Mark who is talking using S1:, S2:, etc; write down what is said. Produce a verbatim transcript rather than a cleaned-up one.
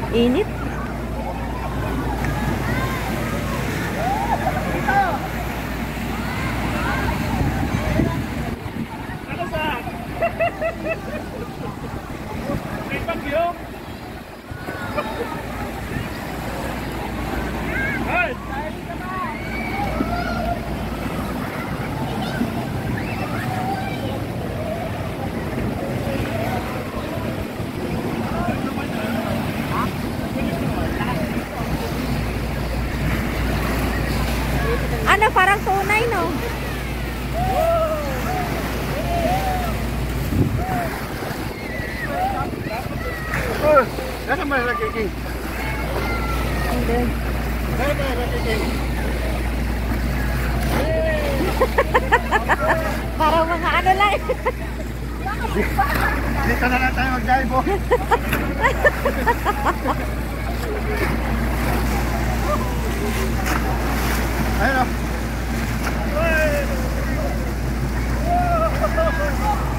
S1: Init.
S2: May bagyo. Ay!
S1: Ano, parang tunay, no?
S2: Oh, nasa may nakiking?
S1: Hindi.
S2: Nasa may nakiking?
S1: Parang mga ano lang.
S2: Dito na lang tayo mag-dive, oh. Ayun, oh.